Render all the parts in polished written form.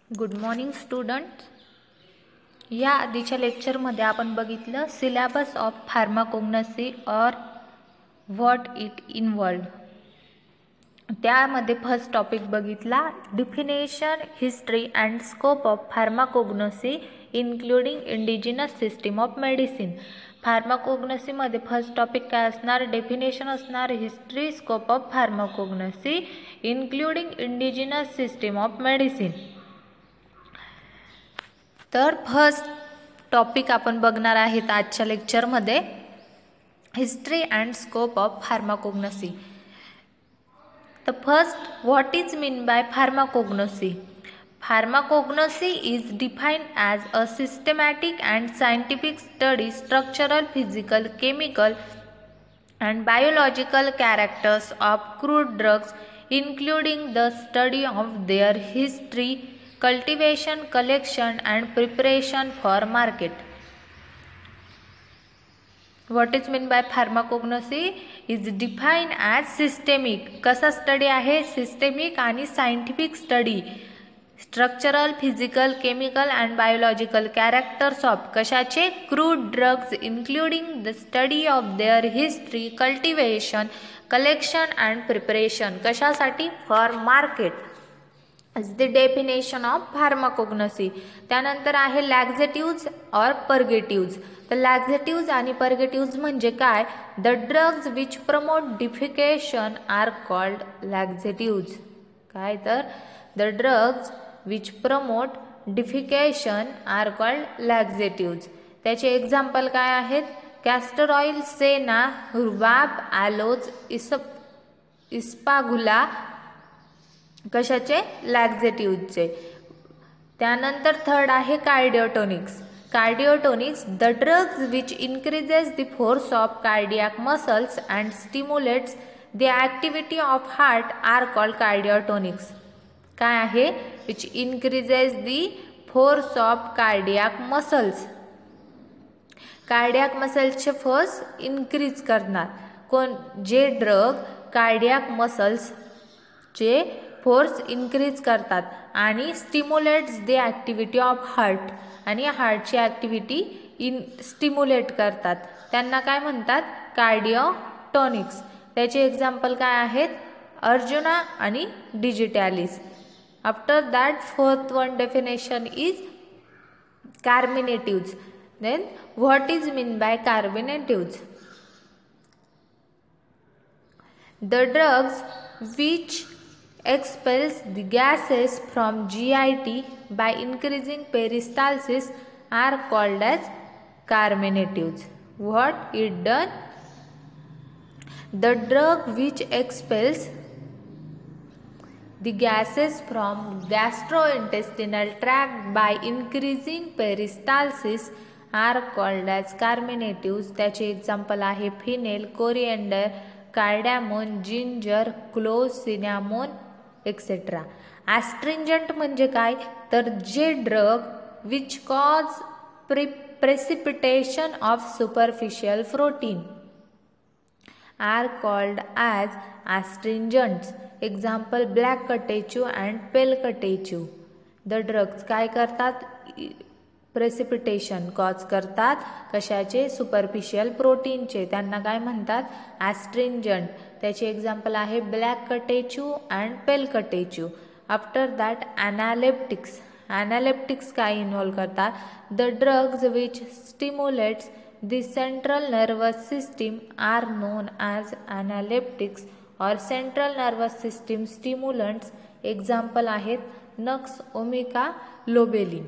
Good morning student. या आधीच्या लेक्चरमध्ये आपण बघितलं सिलेबस ऑफ फार्माकोग्नसी और व्हॉट इट इन्व्हॉल्व. त्यामध्ये फर्स्ट टॉपिक बघितला definition, history and scope of pharmacognosy including indigenous system of medicine. फार्माकोग्नसीमध्ये फर्स्ट टॉपिक काय असणार? डेफिनेशन असणार, history, scope of pharmacognosy including indigenous system of medicine. तर first topic आपण बघणार आहेत आजच्या लेक्चरमध्ये history and scope of pharmacognosy. तर first, what is mean by pharmacognosy? Pharmacognosy is defined as a systematic and scientific study structural, physical, chemical and biological characters of crude drugs, including the study of their history, cultivation, collection and preparation for market. What is meant by pharmacognosy is defined as systemic. कसा study आहे? Systemic आणि scientific study. Structural, physical, chemical and biological characters of कशाचे? Crude drugs, including the study of their history, cultivation, collection and preparation. कशासाठी? For market. Is the definition of pharmacognosy. त्यानंतर आहे लॅक्झेटिव्ज और पर्गेटिव्ज. तर लॅक्झेटिव्ज आणि पर्गेटिव्ज म्हणजे काय? The drugs which promote defecation are called laxatives. काय? तर the drugs which promote defecation are called laxatives. त्याचे एक्झाम्पल काय आहेत? कॅस्टर ऑइल, सेना, रुबाब, ॲलोज, इस्पागुला. कशाचे? लॅक्झेटिव्हचे. त्यानंतर थर्ड आहे cardiotonics. Cardiotonics, the drugs which increases the force of cardiac muscles and stimulates the activity of heart are called cardiotonics. काय आहे? Which increases the force of cardiac muscles. Cardiac मसल्सचे force increase करणार कोण? जे drug cardiac मसल्सचे force increase करतात आणि stimulates the activity of heart, आणि हार्टची ॲक्टिव्हिटी स्टिम्युलेट करतात, त्यांना काय म्हणतात? कार्डिओटोनिक्स. त्याचे एक्झाम्पल काय आहेत? अर्जुना आणि digitalis. After that, fourth one definition is carbonatives. Then what is mean by carbonatives? The drugs which expels the gases from GIT by increasing peristalsis are called as carbonatives. What it done? The drug which expels the gases from gastrointestinal tract by increasing peristalsis are called as carbonatives. त्याचे example आहे fennel, coriander, cardamom, ginger, clove, cinnamon et cetera. Astringent म्हणजे काय? तर जे drug which cause precipitation of superficial protein are called as astringents. Example black catechu and pale catechu. The drugs काय करतात? Precipitation cause करतात. कशाचे? सुपरफिशियल प्रोटीनचे. त्यांना काय म्हणतात? ॲस्ट्रिंजंट. त्याचे एक्झाम्पल आहे black catechu and pale catechu. After that analeptics. Analeptics काय इन्व्हॉल्व करतात? The drugs which stimulates the central nervous system are known as analeptics or central nervous system stimulants. Example आहेत नक्स, ओमिका, लोबेलिन.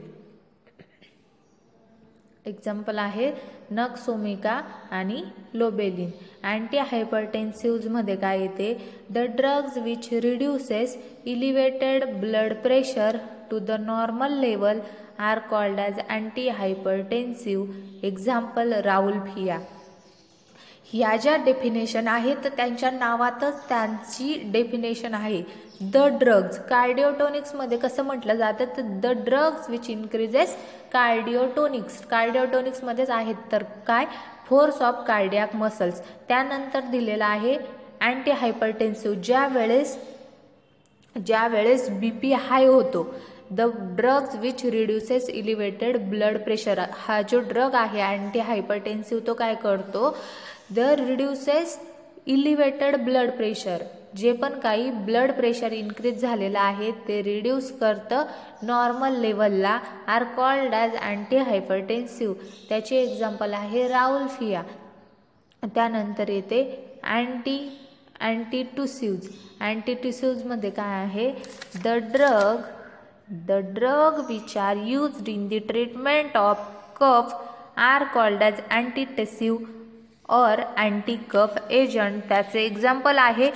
एक्झाम्पल आहे नक्स, ओमिका आणि लोबेलिन. Anti हायपरटेन्सिव्हमध्ये काय येते? The drugs which reduces elevated blood pressure to the normal level are called as anti hypertensive. Example rauwolfia. ह्या ज्या definition आहेत तर त्यांच्या नावातच त्यांची डेफिनेशन आहे. द ड्रग्ज कार्डिओटोनिक्समध्ये कसं म्हटलं जातं? तर the drugs which increases cardiotonics. कार्डिओटोनिक्समध्येच आहेत तर काय? Force of cardiac muscles. त्यानंतर दिलेला आहे अँटी हायपरटेन्सिव्ह. ज्या वेळेस BP हाय होतो, the drugs which reduces elevated blood pressure. हा जो ड्रग आहे अँटी हायपरटेन्सिव्ह तो काय करतो, the reduces elevated blood pressure, जे पण काही ब्लड प्रेशर इन्क्रीज झालेलं आहे ते रिड्यूस करतं नॉर्मल लेवलला, are called as anti hypertensive. त्याचे एक्झाम्पल आहे राउल्फिया. त्यानंतर येते अँटीटुसिव्ज. अँटीटुसिव्जमध्ये काय आहे, the drug which are used in the treatment of cough are called as antitussive or anti cough agent. त्याचे एक्झाम्पल आहे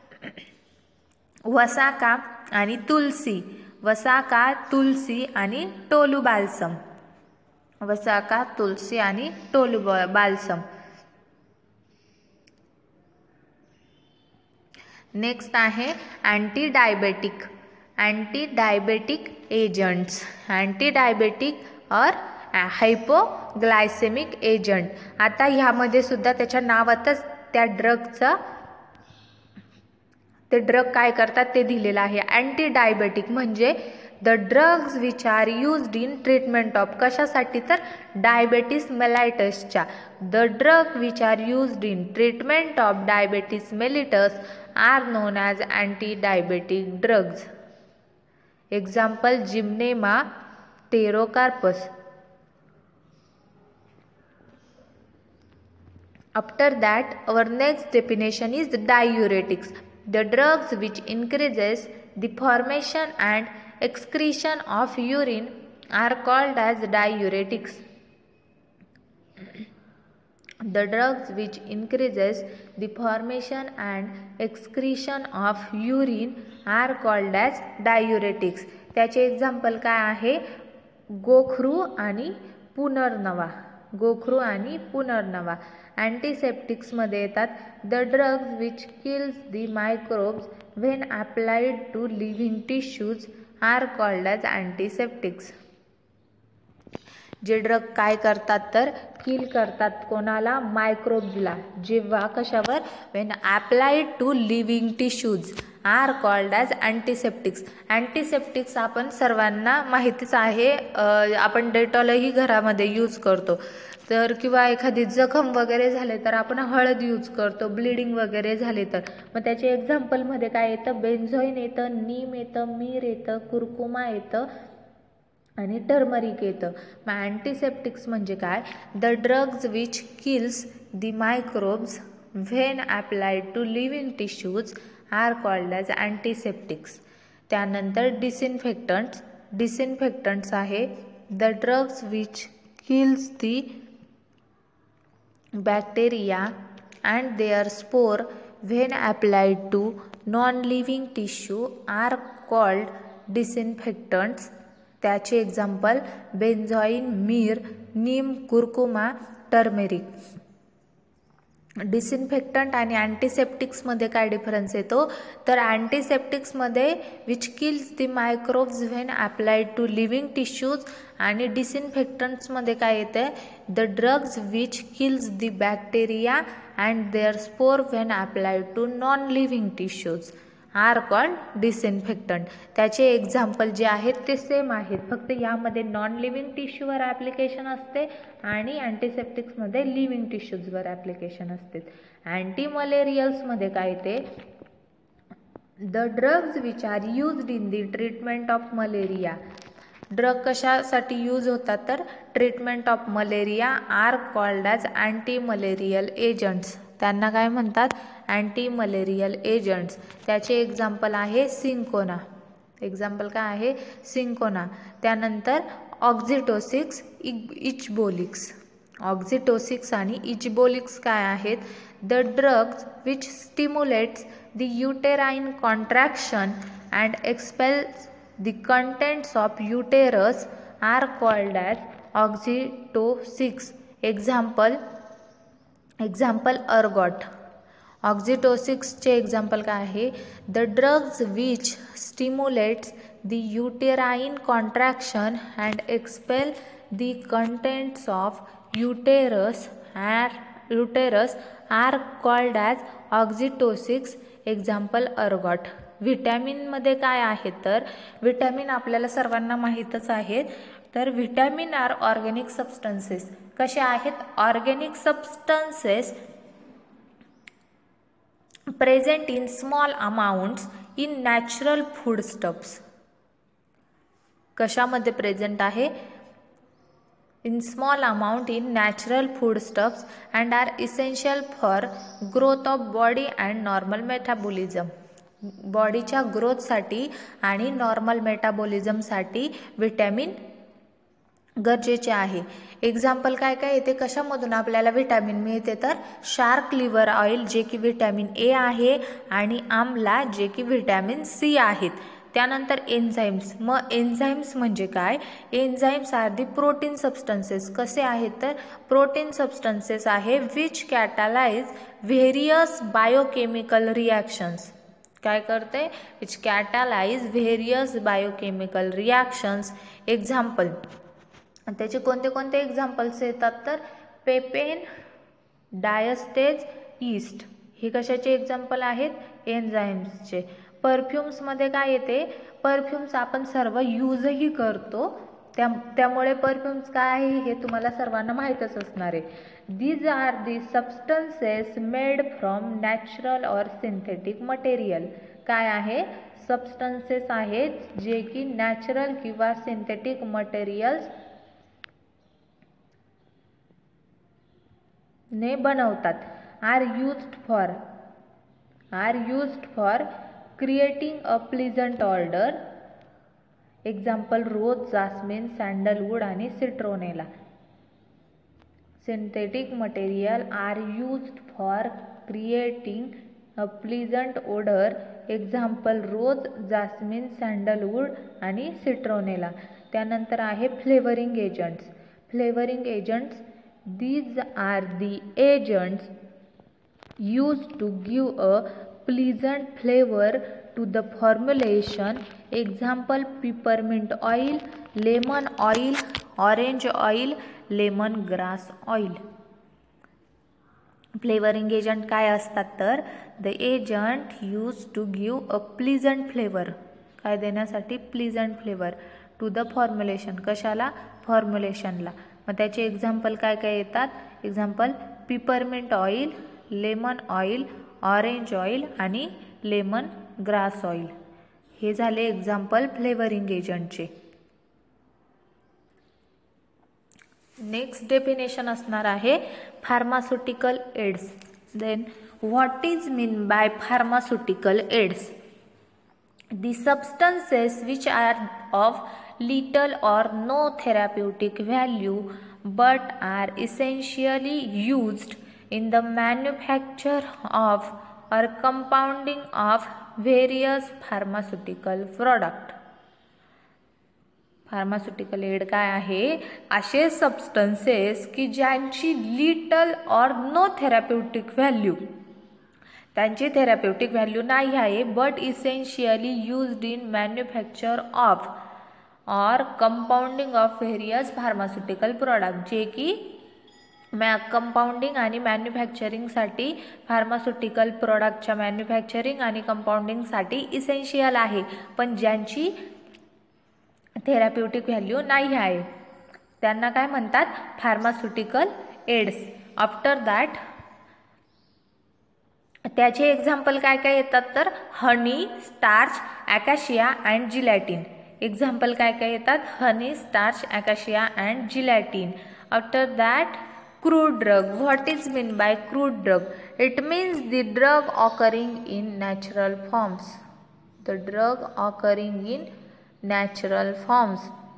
वसाका आणि तुलसी. वसाका, तुलसी आणि टोलू बाल्सम. वसाका, तुलसी आणि टोलू बाल्सम. नेक्स्ट आहे anti diabetic. Anti diabetic agents. Anti diabetic or hypoglycemic agent. आता ह्यामध्ये सुद्धा त्याच्या नावातच त्या ड्रगचा, ते ड्रग काय करतात ते दिलेलं आहे. अँटी डायबेटिक म्हणजे the drugs which are used in treatment of, कशासाठी तर डायबेटीस मेलाइटसच्या. The drug which are used in treatment of diabetes mellitus are known as anti diabetic drugs. Example gymnema, pterocarpus. After that, our next definition is diuretics. The drugs which increases the formation and excretion of urine are called as diuretics. The drugs which increases the formation and excretion of urine are called as diuretics. त्याचे example काय आहे, गोखरू आणि पुनर्नवा. गोखरू आणि पुनर्नवा. अँटीसेप्टिक्समध्ये येतात the drugs which kills the microbes when applied to living tissues are called as antiseptics. जे ड्रग काय करतात तर किल करतात कोणाला, मायक्रोब्सला. जेव्हा कशावर, when applied to living tissues are called as antiseptics. Antiseptics आपण सर्वांना माहितीच आहे, आपण डेटॉलही घरामध्ये यूज करतो. तर किंवा एखादी जखम वगैरे झाले तर आपण हळद यूज करतो, ब्लिडिंग वगैरे झाले तर. मग त्याचे एक्झाम्पलमध्ये काय येतं, बेन्झॉइन येतं, नीम येतं, मीर येतं, कुरकुमा येतं आणि टर्मरिक येतं. मग अँटीसेप्टिक्स म्हणजे काय, the drugs which kills the microbes when applied to living tissues are called as antiseptics. त्यानंतर डिसइन्फेक्टंट्स. डिसइन्फेक्टंट्स आहे the drugs which kills the bacteria and their spore when applied to non-living tissue are called disinfectants. त्याचे example benzoin, myrrh, neem, curcuma, turmeric. Disinfectant आणि अँटीसेप्टिक्समध्ये काय difference येतो तर अँटीसेप्टिक्समध्ये which kills the microbes when applied to living tissues, आणि डिसइन्फेक्टंट्समध्ये काय येतं, the drugs which kills the bacteria and their spore when applied to non living tissues are called disinfectant. त्याचे एक्झाम्पल जे आहेत ते सेम आहेत, फक्त यामध्ये नॉन लिव्हिंग टिश्यूवर ॲप्लिकेशन असते आणि अँटीसेप्टिक्समध्ये लिव्हिंग टिश्यूजवर ॲप्लिकेशन असते. अँटी मलेरियल्समध्ये काय येते, the drugs which are used in the treatment of malaria. Drug कशासाठी यूज होतात तर treatment of malaria are called as anti malarial agents. त्यांना काय म्हणतात, अँटी मलेरियल एजंट्स. त्याचे एक्झाम्पल आहे सिंकोना. एक्झाम्पल काय आहे, सिंकोना. त्यानंतर ऑक्झिटोसिक्स, इचबोलिक्स. ऑक्झिटोसिक्स आणि इचबोलिक्स काय आहेत, the drugs which stimulates the uterine contraction and expels the contents of uterus are called as oxytocics. Example ergot. ऑक्झिटोसिक्सचे एक्झाम्पल काय आहे, the drugs which stimulates the uterine contraction and expel the contents of uterus are called as oxytocics. Example ergot. व्हिटॅमिनमध्ये काय आहे तर vitamin आपल्याला सर्वांना माहीतच आहेत. तर व्हिटॅमिन आर ऑर्गॅनिक सबस्टन्सेस. कसे आहेत? Organic substances present in small amounts in natural foodstuffs. कशामध्ये प्रेझेंट आहे? in small amount in natural foodstuffs and are essential for growth of body and normal metabolism. बॉडीच्या ग्रोथसाठी आणि नॉर्मल मेटाबॉलिझमसाठी व्हिटॅमिन गरजेचे आहे. Example काय काय येते? कशामधून आपल्याला व्हिटॅमिन मिळते तर शार्क लिव्हर ऑइल जे की व्हिटॅमिन ए आहे आणि आमला जे की व्हिटॅमिन सी आहेत. त्यानंतर एन्झाईम्स. मग एन्झाईम्स म्हणजे काय? Enzymes are the protein substances. कसे आहेत तर प्रोटीन सबस्टन्सेस आहे which catalyse various biochemical reactions. काय करते? Which catalyse various biochemical reactions. Example त्याचे कोणते कोणते एक्झाम्पल्स येतात तर पेपेन, डायस्टेज, ईस्ट. हे कशाचे एक्झाम्पल आहेत? एन्झाईम्सचे. परफ्युम्समध्ये काय येते? परफ्युम्स आपण सर्व यूजही करतो, त्यामुळे परफ्युम्स काय आहे हे तुम्हाला सर्वांना माहीतच असणार आहे. These are the substances made from natural or synthetic material. काय आहे? सबस्टन्सेस आहेत जे की नॅचरल किंवा सिंथेटिक मटेरियल्स ने बनवतात. Are used for creating a pleasant order. Example rose, jasmine, sandalwood आणि citronella. Synthetic material are used for creating a pleasant order. Example rose, jasmine, sandalwood आणि सिट्रोनेला. त्यानंतर आहे flavouring agents. Flavouring agents these are the agents used to give a pleasant flavor to the formulation. Example peppermint oil, lemon oil, orange oil, lemon grass oil. Flavouring agent काय असतात तर the agent use to give a pleasant flavour. काय देण्यासाठी? Pleasant flavour to the formulation. कशाला? फॉर्म्युलेशनला. मग त्याचे example काय काय येतात? Example peppermint oil, lemon oil, orange oil आणि लेमन ग्रास ऑइल. हे झाले एक्झाम्पल फ्लेवरिंग एजंटचे. नेक्स्ट डेफिनेशन असणार आहे pharmaceutical aids. Then what is mean by pharmaceutical aids? The substances which are of little or no therapeutic value but are essentially used in the manufacture of or compounding of various pharmaceutical product. Pharmaceutical aid काय आहे? असे substances की ज्यांची little or no therapeutic value, त्यांची therapeutic value नाही आहे, but essentially used in manufacture of or compounding of various pharmaceutical product. जे की कंपाउंडिंग आणि मॅन्युफॅक्चरिंगसाठी फार्मास्युटिकल प्रोडक्टच्या मॅन्युफॅक्चरिंग आणि कंपाउंडिंगसाठी इसेन्शियल आहे, पण ज्यांची थेराप्युटिक व्हॅल्यू नाही आहे त्यांना काय म्हणतात? Pharmaceutical aids. आफ्टर दॅट त्याचे एक्झाम्पल काय काय येतात तर honey, starch, acacia and gelatin. Example काय काय येतात? Honey, starch, acacia and gelatin. After that crude drug. What is mean by crude drug? It means the drug occurring in natural forms. The drug occurring in natural forms.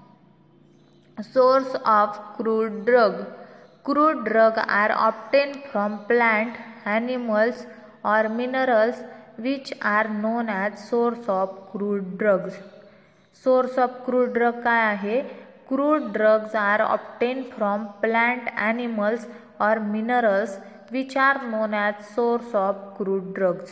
Source of crude drug. Crude drug are obtained from plant, animals or minerals which are known as source of crude drugs. Source of crude drug काय आहे? Crude drugs are obtained from plant, animals or minerals which are known as source of crude drugs.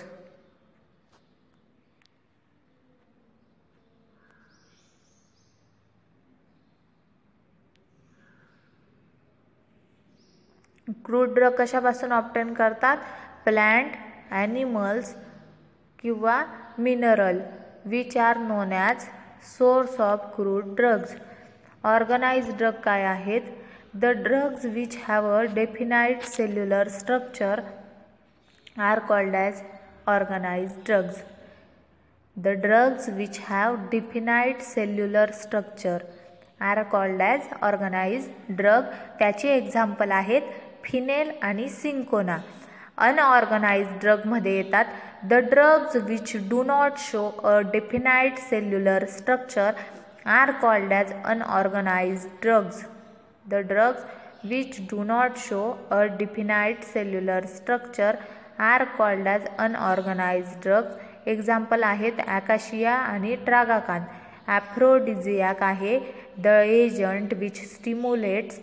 Crude drug कशापासून obtain करतात? Plant, animals किंवा mineral which are known as source of crude drugs. Organized drug काय आहेत? The drugs which have a definite cellular structure are called as organized drugs. The drugs which have definite cellular structure are called as organized drug. त्याचे example आहेत fennel आणि cinchona. Unorganised drug मध्ये येतात the drugs which do not show a definite cellular structure are called as unorganised drugs. The drugs which do not show a definite cellular structure are called as unorganised drugs. Example आहेत acacia आणि tragacanth. Aphrodisiac आहे the agent which stimulates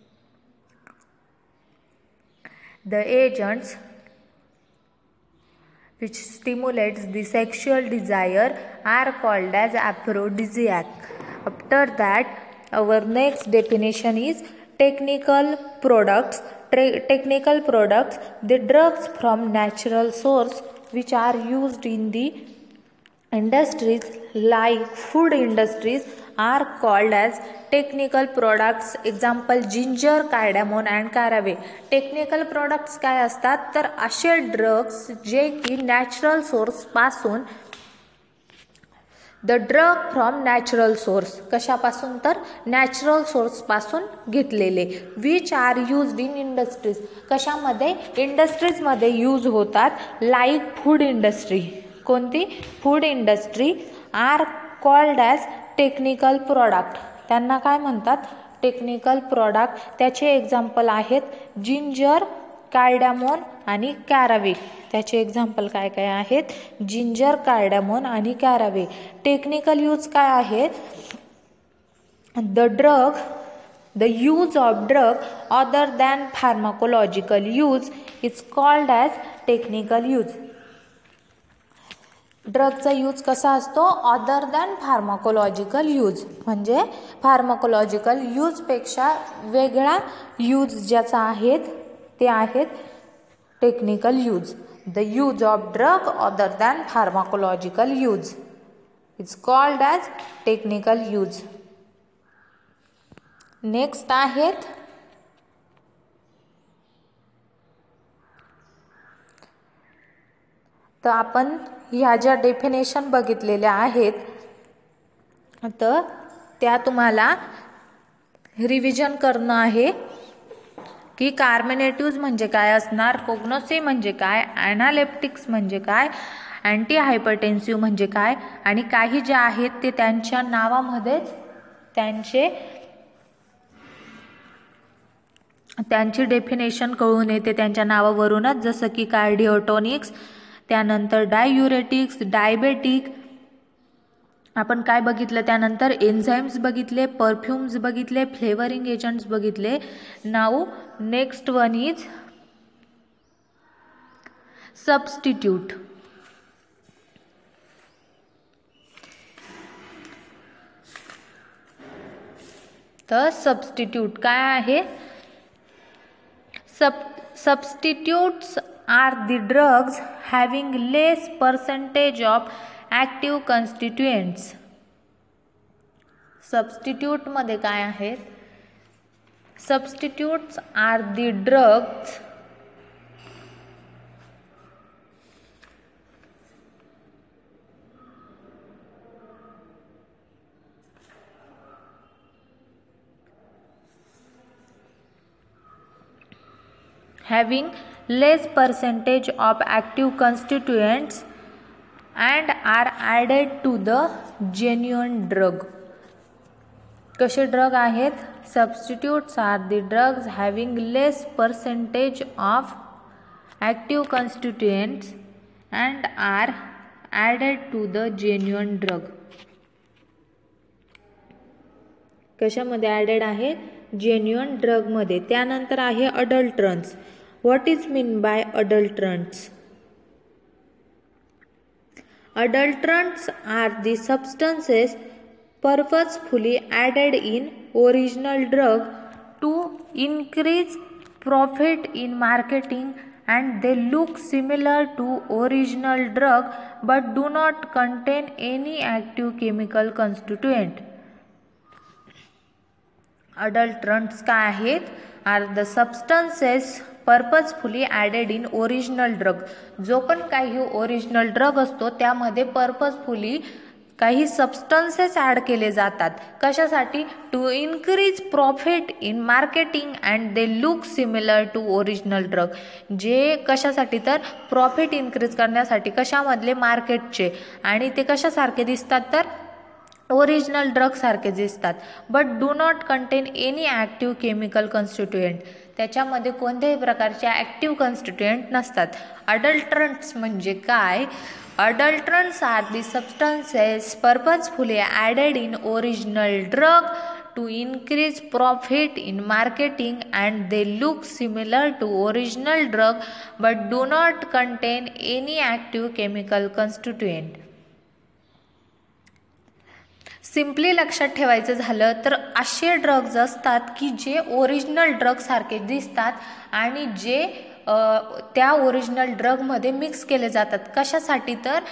the agents which stimulates the sexual desire are called as aphrodisiac. After that, our next definition is technical products. Technical products, the drugs from natural source which are used in the industries like food industries are called as technical products. Example ginger, cardamom and caraway. Technical products काय असतात तर असे drugs जे की natural सोर्सपासून, the drug from natural source, कशापासून तर natural सोर्सपासून घेतलेले, which are used in industries, कशामध्ये इंडस्ट्रीजमध्ये यूज होतात, लाईक फूड इंडस्ट्री. कोणती? Food industry. Are called as technical product. त्यांना काय म्हणतात? Technical product. त्याचे एक्झाम्पल आहेत जिंजर, कार्डामोन आणि कॅरावे. त्याचे एक्झाम्पल काय काय आहेत? जिंजर, कार्डामोन आणि कॅरावे. टेक्निकल यूज काय आहेत? The use of drug other than pharmacological use is called as technical use. ड्रगचा यूज कसा असतो? अदर दॅन फार्माकोलॉजिकल यूज, म्हणजे फार्माकोलॉजिकल यूजपेक्षा वेगळा यूज ज्याचा आहेत ते आहेत technical use. The use of drug other than pharmacological use is called as technical use. Next आहेत तर आपण ह्या ज्या डेफिनेशन बघितलेल्या आहेत तर त्या तुम्हाला रिव्हिजन करणं आहे की कार्मिनेटिव्ज म्हणजे काय असणार, कोग्नोसी म्हणजे काय, ॲनालेप्टिक्स म्हणजे काय, अँटी हायपरटेन्सिव्ह म्हणजे काय, आणि काही जे आहेत ते त्यांच्या नावामध्येच त्यांची डेफिनेशन कळून येते त्यांच्या नावावरूनच. जसं की कार्डिओटोनिक्स, त्यानंतर डाययुरेटिक्स, डायबेटिक, आपण काय बघितलं त्यानंतर एन्झाईम्स बघितले, परफ्यूम्स बघितले, फ्लेवरिंग एजंट्स बघितले. Now next one is substitute. तर सबस्टिट्यूट काय आहे? Substitutes are the drugs having less percentage of active constituents. Substitute मध्ये काय आहेत? Substitutes are the drugs having less percentage of active constituents and are added to the genuine drug. कसे drug आहेत? Substitutes are the drugs having less percentage of active constituents and are added to the genuine drug. कशामध्ये added आहे? Genuine ड्रगमध्ये. त्यानंतर आहे अडल्ट्रन्स. What is meant by adulterants? Adulterants are the substances purposefully added in original drug to increase profit in marketing and they look similar to original drug but do not contain any active chemical constituent. Adulterants काय आहेत? Are the substances purposefully added in original drug. जो पण काही original drug असतो त्यामध्ये purposefully काही substances add केले जातात. कशासाठी? To increase profit in marketing and they look similar to original drug. जे कशासाठी? तर प्रॉफिट इन्क्रीज करण्यासाठी. कशामधले? मार्केटचे. आणि ते कशासारखे दिसतात? तर ओरिजिनल ड्रग सारखे दिसतात. But do not contain any active chemical constituent. त्याच्यामध्ये कोणत्याही प्रकारचे ॲक्टिव्ह कॉन्स्टिट्युएंट नसतात. अडल्ट्रंट्स म्हणजे काय? Adulterants are the substances purposefully added in original drug to increase profit in marketing and they look similar to original drug but do not contain any active chemical constituent. Simply लक्षात ठेवायचं झालं तर असे drugs असतात की जे original drug सारखे दिसतात आणि जे त्या ओरिजिनल ड्रगमध्ये मिक्स केले जातात. कशासाठी? तर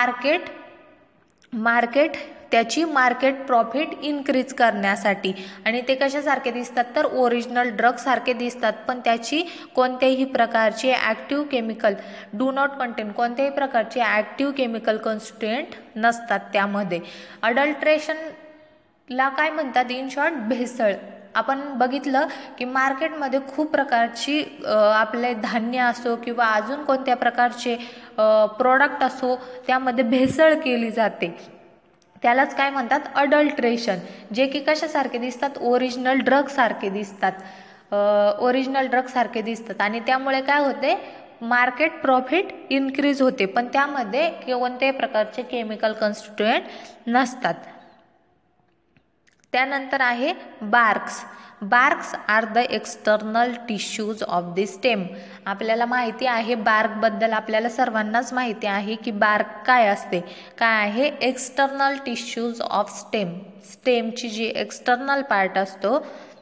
मार्केट त्याची मार्केट प्रॉफिट इन्क्रीज करण्यासाठी. आणि ते कशासारखे दिसतात? तर ओरिजिनल ड्रग सारखे दिसतात पण त्याची कोणत्याही प्रकारचे active chemical do not contain, कोणत्याही प्रकारचे ॲक्टिव्ह केमिकल कॉन्स्टिट्युएंट नसतात त्यामध्ये. अडल्ट्रेशनला काय म्हणतात? इन शॉर्ट भेसळ. आपण बघितलं की मार्केटमध्ये खूप प्रकारची आपले धान्य असो किंवा अजून कोणत्या प्रकारचे प्रोडक्ट असो त्यामध्ये भेसळ केली जाते. त्यालाच काय म्हणतात? अडल्ट्रेशन. जे की कशासारखे दिसतात? ओरिजिनल ड्रग सारखे दिसतात. ओरिजिनल ड्रग सारखे दिसतात आणि त्यामुळे काय होते? मार्केट प्रॉफिट इन्क्रीज होते पण त्यामध्ये कोणत्याही प्रकारचे केमिकल कॉन्स्टिट्युएंट नसतात. त्यानंतर आहे barks. Barks are the external tissues of the stem. आपल्याला माहिती आहे बार्कबद्दल, आपल्याला सर्वांनाच माहिती आहे की बार्क काय असते. काय आहे? External tissues of stem. स्टेमची जी एक्सटर्नल पार्ट असतो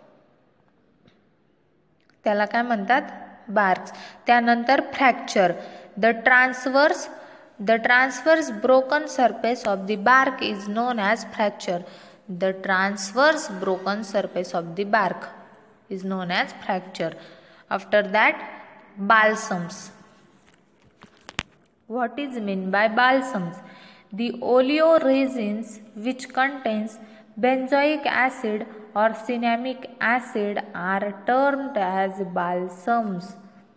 त्याला काय म्हणतात? बार्क्स. त्यानंतर fracture. The transverse broken surface of the bark is known as fracture. The transverse broken surface of the bark is known as fracture. After that, balsams. What is meant by balsams? The oleoresins which contains benzoic acid or cinnamic acid are termed as balsams.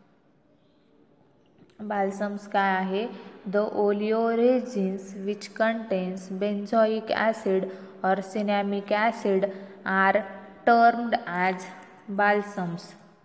Balsams काय आहे? The oleoresins which contains benzoic acid or cinnamic acid are termed as balsams.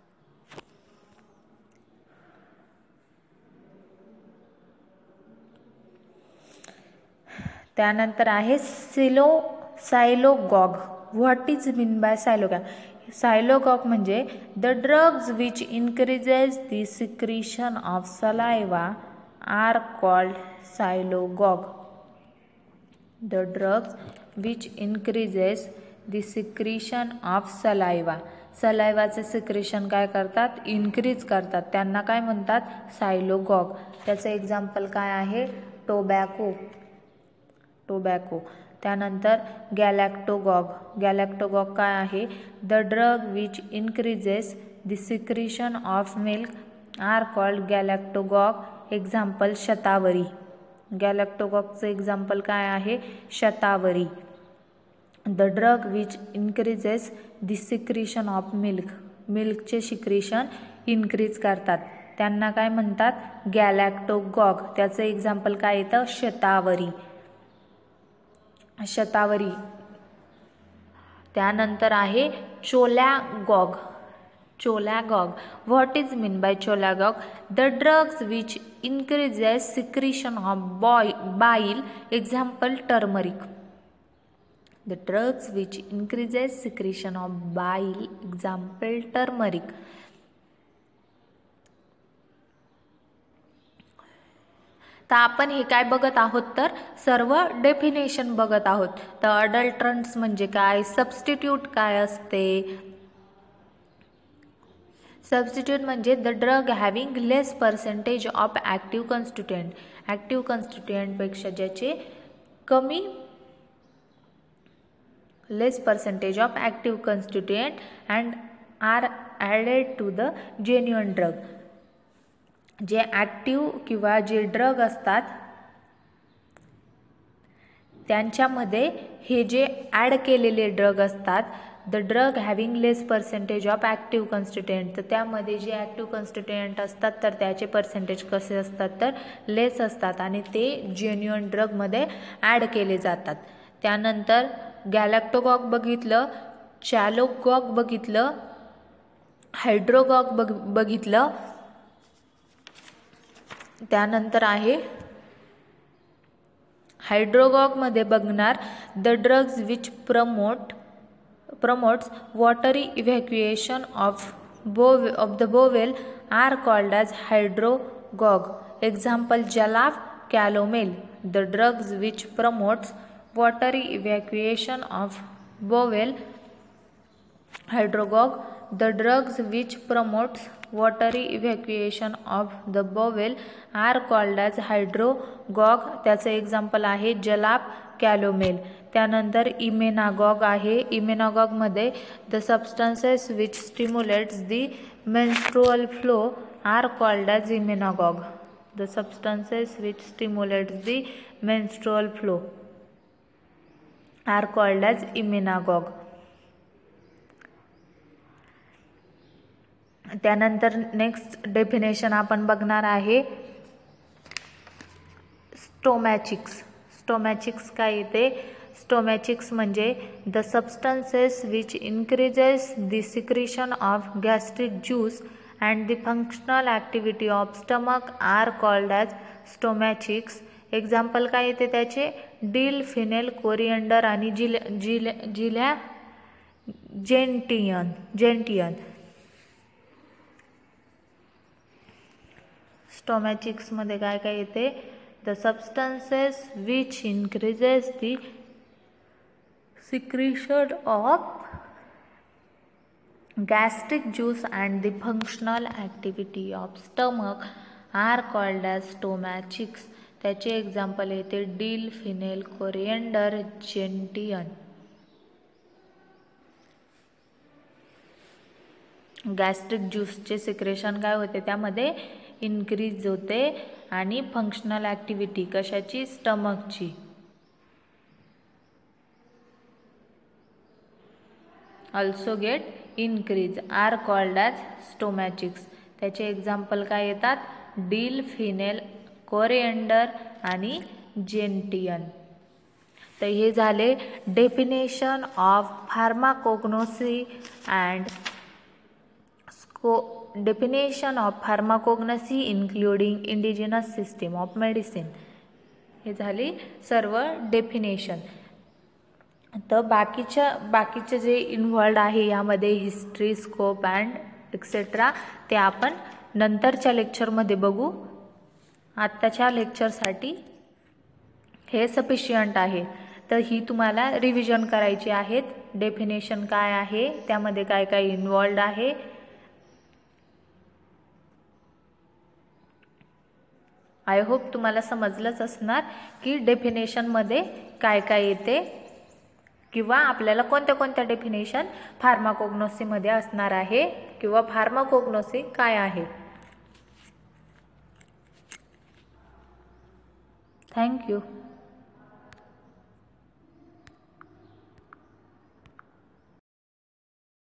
त्यानंतर आहे sialagogue. What is mean by sialagogue? Sialagogue म्हणजे the drugs which increases the secretion of saliva are called sialagogue. The drugs which increases the secretion of saliva. सलाइवाचे secretion काय करतात? Increase करतात. त्यांना काय म्हणतात? सायलोगॉग. त्याचं एक्झाम्पल काय आहे? टोबॅको. त्यानंतर गॅलॅक्टोगॉग काय आहे? The drug which increases the secretion of milk are called galactagogue. Example shatavari. गॅलॅक्टोगॉगचं एक्झाम्पल काय आहे? Shatavari. The drug which increases the secretion of milk. मिल्कचे सिक्रेशन इन्क्रीज करतात त्यांना काय म्हणतात? गॅलॅक्टोगॉग. त्याचं एक्झाम्पल काय येतं? शतावरी. त्यानंतर आहे cholagogue. What is mean by cholagogue? The drugs which increases secretion of bile. Example turmeric. The drugs which increases secretion of bile. Example turmeric. तर आपण हे काय बघत आहोत? तर सर्व डेफिनेशन बघत आहोत. तर अडल्ट्रंट्स म्हणजे काय? सबस्टिट्यूट काय असते? सबस्टिट्यूट म्हणजे the drug having less percentage of active constituent, active कॉन्स्टिट्युएंटपेक्षा ज्याचे कमी less percentage of active constituent and are added to the genuine drug. जे ॲक्टिव्ह किंवा जे ड्रग असतात त्यांच्यामध्ये हे जे ॲड केलेले ड्रग असतात, the drug having less percentage of active constituent, तर त्यामध्ये जे ॲक्टिव्ह कॉन्स्टिट्युएंट असतात तर त्याचे पर्सेंटेज कसे असतात तर लेस असतात आणि ते जेन्युइन ड्रगमध्ये ॲड केले जातात. त्यानंतर गॅलॅक्टोगॉग बघितलं, चॅलोगॉग बघितलं, हायड्रोगॉग बघितलं. त्यानंतर आहे हायड्रोगॉगमध्ये बघणार the drugs which promotes watery evacuation of the bowel are called as hydrogog. Example Jalap, calomel. The drugs which promotes watery evacuation of bowel, hydrogog. The drugs which promotes watery evacuation of the bowel are called as hydrogog. त्याचे example आहे jalap, calomel. त्यानंतर emmenagogue आहे. इमेनागॉगमध्ये the substances which stimulates the menstrual flow are called as emmenagogue. The substances which stimulates the menstrual flow are called as emmenagogue. त्यानंतर next definition आपण बघणार आहे स्टोमॅचिक्स. स्टोमॅचिक्स काय येते? स्टोमॅचिक्स म्हणजे the substances which increases the secretion of gastric juice and the functional activity of stomach are called as stomachics. Example काय येते त्याचे? डिल, फिनेल, कोरिएंडर आणि जिल्या जेंटियन. स्टोमॅचिक्समध्ये काय काय येते? The substances which increases the secretion of gastric juice and the functional activity of stomach are called as stomachics. त्याचे example येते dill, fennel, coriander, gentian. Gastric ज्यूसचे सिक्रेशन काय होते? त्यामध्ये इन्क्रीज होते आणि फंक्शनल ॲक्टिव्हिटी कशाची? स्टमकची. Also get increase are called as stomachics. त्याचे एक्झाम्पल काय येतात? डिल, फिनेल, कोरिएंडर आणि जेंटियन. तर हे झाले definition of pharmacognosy and definition of pharmacognosy including indigenous system of medicine. हे झाली सर्व डेफिनेशन. तर बाकीचे जे इन्व्हॉल्ड आहे यामध्ये हिस्ट्री, स्कोप अँड एक्सेट्रा ते आपण नंतरच्या लेक्चरमध्ये बघू. आत्ताच्या लेक्चरसाठी हे सफिशियंट आहे. तर ही तुम्हाला रिव्हिजन करायची आहेत. डेफिनेशन काय आहे, त्यामध्ये काय काय इन्व्हॉल्ड आहे, आय होप तुम्हाला समजलंच असणार की डेफिनेशनमध्ये काय काय येते किंवा आपल्याला कोणत्या कोणत्या डेफिनेशन फार्माकोग्नोसीमध्ये असणार आहे किंवा फार्माकोग्नोसी काय आहे. थँक्यू.